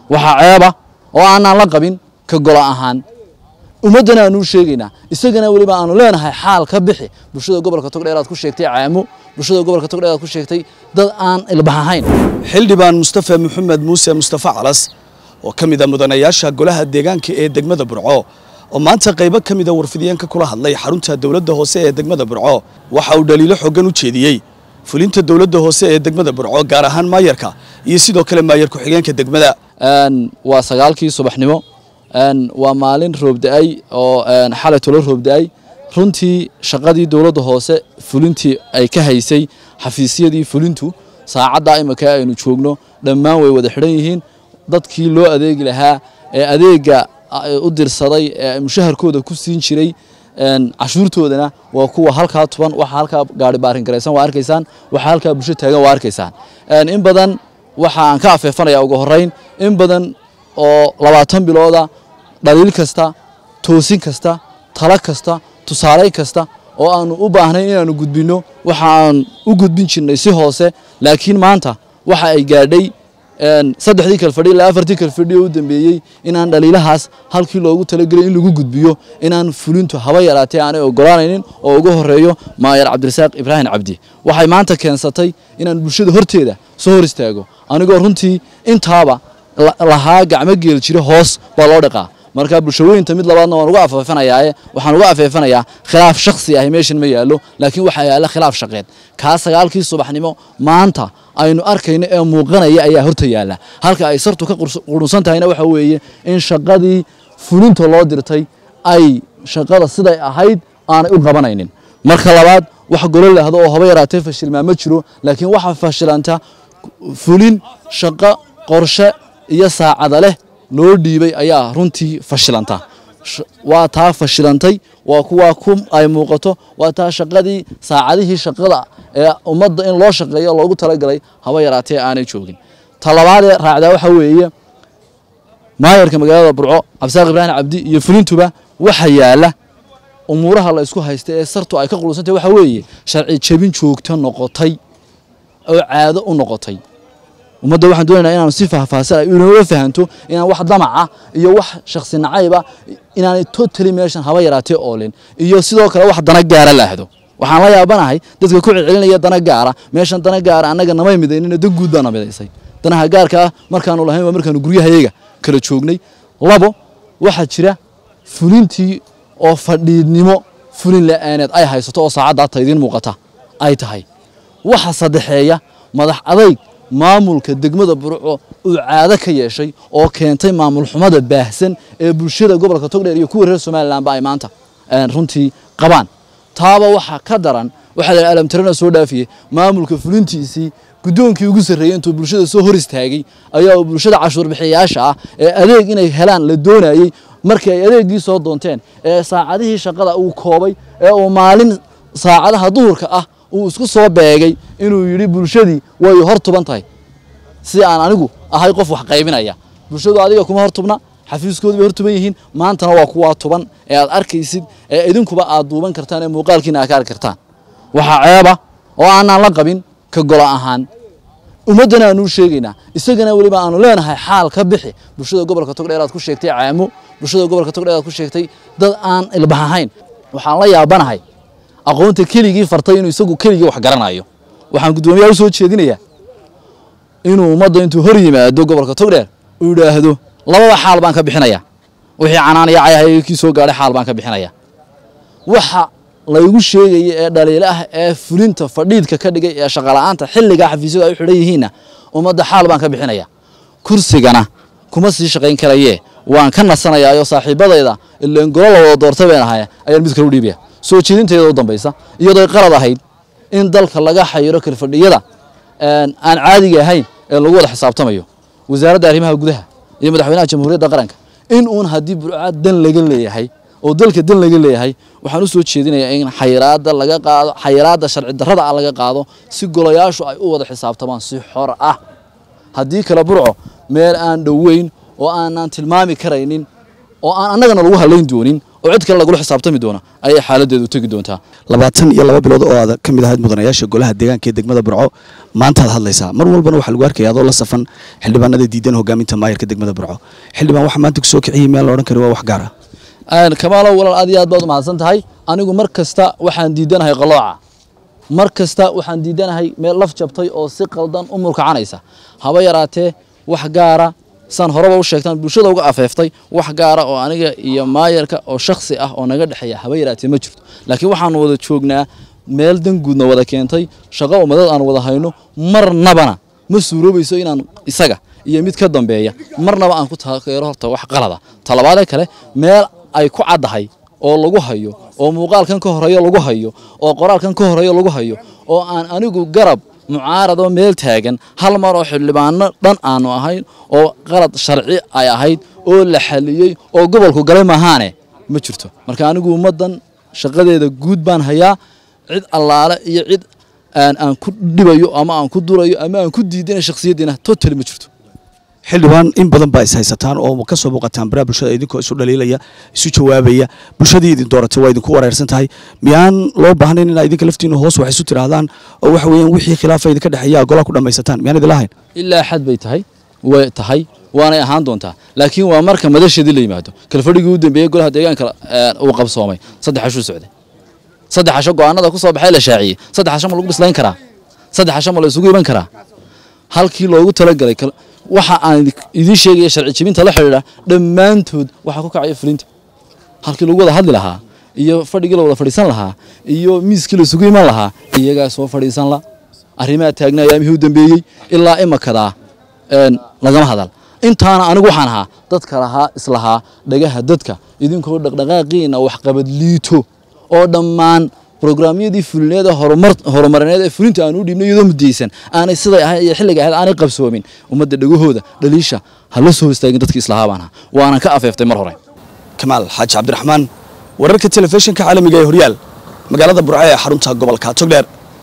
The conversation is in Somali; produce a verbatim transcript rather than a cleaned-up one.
waxa ceeba oo aanan la qabin ka gola ahaan umadana aanu sheegayna isagana waliba aanu leenahay xaal ka bixi bulshada gobolka Togdheer aad ku sheegtay caamo bulshada gobolka Togdheer aad ku sheegtay dad aan ilbahayn xildhibaan Mustafa Maxamed Muuse Mustafa Calas oo kamid ah mudanayaasha golaha deegaanka ee degmada Burco oo maanta qaybo kamid ah warfidiyeenka kula hadlay xarunta dawladda hoose ee degmada Burco waxa uu dhaliilo xooggan u jeediyay fulinta dawladda hoose ee degmada Burco gaar ahaan maayarka iyo sidoo kale maayar ku xigeenka degmada aan waa sagaalkii subaxnimo aan waa maalin roob da'ay oo aan xalay tolo roob da'ay runtii shaqadii dawladda hoose fulintii ay ka haysay xafiisyadii fulintu saacada imika aynu joogno dhammaan way wada xiran yihiin dadkii loo adeegi lahaa ee adeega u dirsaday ee mushaharkooda ku siin jiray een cashuurtoodana waa kuwa halka toban waxa halka gaari baarin gareysan waa arkaysaan waxa halka bulsho taagan waa arkaysaan een in badan waxa aan ka afeefanayaa ugu horeyn in badan oo labaatan bilooda dhaliil kasta toosin kasta tala kasta tusaale kasta oo aanu u baahnayn inaanu gudbino waxa aan u gudbin jirnay si hoose laakiin maanta waxa ay gaadhay een saddexdii kal fadhi ilaa afartii kal fadhi oo dambeeyay inaan dhaliilahaas halkii loogu talagalay in lagu gudbiyo inaan fulintu haba yaraatay aan ogolaanaynin oo ugu horeeyo maayar Cabdirasaaq Ibrahim Cabdi waxay maanta keensatay inaan bulshada horteeda soo hor istaago anigoo runtii intaaba lahaa gacmo geel jira hoos baa loo dhaqaa marka bulshooyinta mid labaadna waan uga afeefanayaa waxaan uga afeefanayaa khilaaf shakhsi ah meeshan ma yaalo laakiin waxa yaala khilaaf shaqeed ka sagaalkii subaxnimo maanta aynu arkayno ee muuqanaya ayaa horta yaala halka ay sartu ka qurunsan tahayna waxa weeye in shaqadii fulinta loo dirtay ay shaqada siday ahayd aanay u qabanaynin marka labaad wax golo leehdo oo haba yaraatay fashilma ma jiro laakiin waxa fashilanta fulin shaqo qorshe iyo saacada leh loo dhiibay ayaa runtii fashilanta waa taa fashilantay waa kuwa ku ay muuqato waa taa shaqadii saacadihii shaqada ee ummadda in loo shaqeeyo loogu talagalay haba yaraatay aanay joogin talabaad raacda waxa weeye maayarka magaalada Burco Cabdirasaaq Ibrahim Cabdi iyo fulintuba waxa yaala umuraha la isku haysto ee sartu ay ka qulunsantay waxa weeye sharci jabin joogto noqotay oo caado u noqotay ummadda waxaan doonaynaa inaan si faahfaahsan ay inoo fahanto inaan wax damaca iyo wax shakhsi nacayba inaan totally meeshan haba yaraatay oolin iyo sidoo kale wax dana gaara laahdo waxaan la yaabanahay dadka ku celcelinaya dana gaara meeshan dana gaara anaga namay midaynina dan guud baan midaysay danaha gaarka markaan u lahayn waa markaan guryahayaga kala joognay labo waxa jira fulintii oo fadhiidnimo fulin la'aaneed ay haysato oo saacada taydin muuqata ay tahay waxa saddexeeya madax adayg maamulka degmada Burco uu caado ka yeeshay oo keentay maamul xumada baahsan ee bulshada gobolka Togdheer iyo kuwa reer Soomaaliland ba ay maanta aan runtii qabaan taaba waxa ka daran waxa la alam tirana soo dhaafiyay maamulka fulintiisii gudoonkii ugu sareeyay intuu bulshada soo hor istaagay ayaa bulshada cashuur bixiyaasha ah ee adeeg inay helaan la doonayay markii ay adeegii soo doonteen ee saacadihii shaqada uu koobay ee uu maalin saacadaha duhurka ah uu isku soo beegay inuu yiri bulshadii way hor tuban tahay si aan anigu ahay qof wax qaybinaya bulshadu adiga kuma hor tubna xafiiskoodu hor tuban yihiin maantana waa kuwa tuban ee aad arkaysid ee idinkuba aad duuban kartaan ee muuqaalkiina aad ka arki kartaan waxa ceeba oo aanan la qabin ka gola ahaan umadana aanu sheegayna isagana waliba aanu leenahay xaal ka bixi bulshada gobolka Togdheer aad ku sheegtay caamo bulshada gobolka Togdheer aad ku sheegtay dad aan ilbahayn waxaan la yaabanahay aqoonta keligii fartay inuu isagu keligii wax garanayo waxaan gudoomiyaha u soo jeedinayaa inuu ummadda intuu hor yimaado gobolka Togdheer uu yiraahdo labada xaal baan ka bixinayaa wixii canaanaya ayahay kii soo gaaray xaal baan ka bixinayaa waxa la igu sheegay ee dhaliilaha ee fulinta fadhiidka ka dhigay ee shaqo la'aanta xilliga xafiisyada ay xidhan yihiin ummadda xaal baan ka bixinayaa kursigana kuma sii shaqeyn karayee waan ka nasanayaa iyo saaxiibadayda ileen golo la wada doortay baan ahay ayaan mid kale u dhiibaya soo jeedinteeda u dambaysa iyadoo ay qalad ahayd in dalka laga xayiro kala fadhiyada aan caadiga ahayn ee lagu wada xisaabtamayo wasaaradda arrimaha gudaha iyo madaxweynaha jamhuuriyadda qaranka in uun hadii burcad dan laga leeyahay oo dalka dan laga leeyahay waxaan u soo jeedinayaa in xayiraada laga qaado xayiraada sharci darrada ah laga qaado si golayaashu ay u wada xisaabtamaan si xor ah hadii kala Burco meel aan dhaweyn oo aanan tilmaami karaynin oo aan annagana lagu haleyn doonin oo cid kale lagu xisaabtami doona ayay xaaladeedu u tagi doontaa labaatan iyo laba bilood oo aad ka mid ahayd mudanayaasha golaha deegaanka ee degmada Burco maanta aad hadlaysaa mar walbana waxa lagu arkayaa adoo la safan xildhibaanada diidan hogaaminta maayirka degmada Burco xildhibaan waxa maanta ku soo kiciyay meel la oran karo waa wax gaar ah aan kamaalo walaal aad iyo aad baad u mahadsan tahay anigu mar kasta waxaan diidanahay qalooca mar kasta waxaan diidanahay meel laf jabtay oo si qaldan u murkacanaysa haba yaraatee wax gaara san horeba u sheegtaan bulshada uga afeeftay wax gaara oo aniga iyo maayirka oo shakhsi ah oo naga dhaxeeya haba yaraatee ma jirto laakiin waxaan wada joognaa meel dan guudna wada keentay shaqo umadad aan wada hayno marnabana ma suuroobayso inaan isaga iyo mid ka dambeeya marnaba aan ku taageero horta wax qalada talabaad kale meel ay ku cadahay oo lagu hayo oo muuqaalkan ka horeeyo lagu hayo oo qoraalkan ka horeeyo lagu hayo oo aan anigu garab mucaarado meel taagan hal mar oo xildhibaano dhan aanu ahayn oo qalad sharci ay ahayd oo la xaliyay oo gobolku galay maahaane ma jirto marka anigu ummadan shaqadeeda guud baan hayaa cid allaale iyo cid aan aan ku dhibayo ama aan ku durayo ama aan ku diidina shakhsiyadiina totally ma jirto xildhibaan in badan baa is haysataan oo ka soo muuqataan baraha bulshada idinkoo isu dhaliilaya isu jawaabaya bulshadii idin dooratay waa idinku wareersan tahay miyaan loo baahnayn in idinka laftiina hoos wax isu tiraahdaan oo waxa weeyaan wixii khilaafa idinka dhaxeeya golaha ku dhamaysataan miyaan idin lahayn ilaa xad bay tahay way tahay waanay ahaan doontaa laakiin waa marka madashadii la yimaado kala fadhigii u dambeeyay golaha deegaanka uu qabsoomay saddex casho socday saddex casho go'aanada ku soo baxay la shaaciyay saddex casho ma lagu bislayn karaa saddex casho ma la isugu iman karaa halkii loogu talagalay waxa aan idin sheegay sharci jibinta la xiriira dhamaantood waxa ku kacay fulinta halkii lagu wada hadli lahaa iyo fadhigii la wada fadhiisan lahaa iyo miiskii la isugu iman lahaa iyaga soo fadhiisan la arrimaha taagnaa yaamihii u dambeeyay ilaa imakada een lagama hadal intaana anigu waxaan ahaa dadka lahaa islahaa dhagaha dadka idinkoo dhaqdhaqaaqiina wax qabad liito oo dhammaan programyadii fulineeda horumar horumarineed ee fulinta aan u dhibnay iyadoo mudaysan aanay sida ahay iyo xilliga ahayd aanay qabsoomin ummadda dhagahooda dhaliisha hala soo istaagin dadkii islahaabana waana ka afeeftay mar hore Kamaal Xaaji Cabdiraxmaan wararka telefishinka caalamiga ee Horyaal magaalada Burco ee xarunta gobolka Togdheer